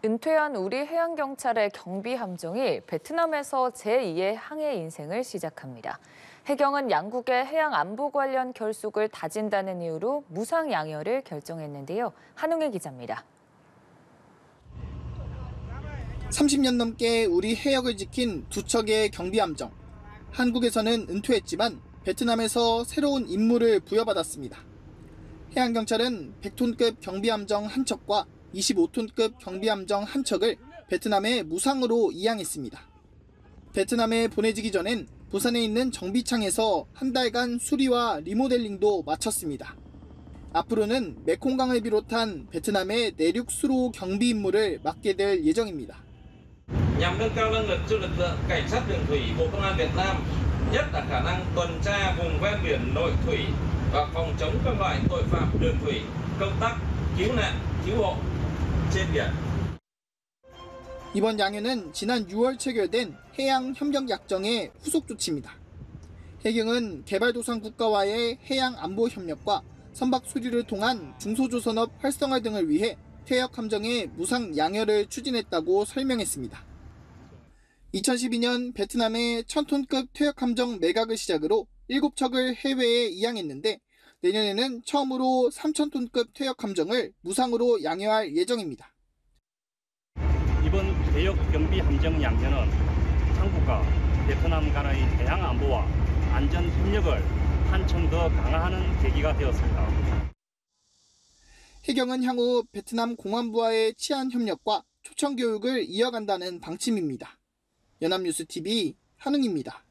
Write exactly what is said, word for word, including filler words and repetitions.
은퇴한 우리 해양경찰의 경비함정이 베트남에서 제이의 항해 인생을 시작합니다. 해경은 양국의 해양 안보 관련 결속을 다진다는 이유로 무상 양여를 결정했는데요. 한웅희 기자입니다. 삼십 년 넘게 우리 해역을 지킨 두 척의 경비함정. 한국에서는 은퇴했지만 베트남에서 새로운 임무를 부여받았습니다. 해양경찰은 백 톤급 경비함정 한 척과 이십오 톤급 경비함정 한 척을 베트남에 무상으로 이양했습니다. 베트남에 보내지기 전엔 부산에 있는 정비창에서 한 달간 수리와 리모델링도 마쳤습니다. 앞으로는 메콩강을 비롯한 베트남의 내륙 수로 경비 임무를 맡게 될 예정입니다. nhằm nâng cao năng lực cho lực lượng cảnh sát đường thủy Bộ Công an Việt Nam, nhất là khả năng tuần tra vùng ven biển nội thủy và phòng chống các loại tội phạm đường thủy, công tác cứu nạn, cứu hộ trên biển. 이번 양해는 지난 유월 체결된 해양협력약정의 후속 조치입니다. 해경은 개발도상 국가와의 해양 안보 협력과 선박 수리를 통한 중소조선업 활성화 등을 위해 퇴역함정의 무상 양여를 추진했다고 설명했습니다. 이천십이 년 베트남의 천 톤급 퇴역함정 매각을 시작으로 일곱 척을 해외에 이양했는데 내년에는 처음으로 삼천 톤급 퇴역함정을 무상으로 양여할 예정입니다. 이번 퇴역 경비 함정 양여는 한국과 베트남 간의 해양 안보와 안전 협력을 한층 더 강화하는 계기가 되었습니다. 해경은 향후 베트남 공안부와의 치안 협력과 초청 교육을 이어간다는 방침입니다. 연합뉴스티비 한웅입니다.